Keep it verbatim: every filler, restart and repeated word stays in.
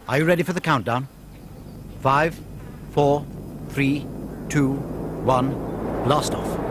Are you ready for the countdown? Five, four, three, two, one, blast off.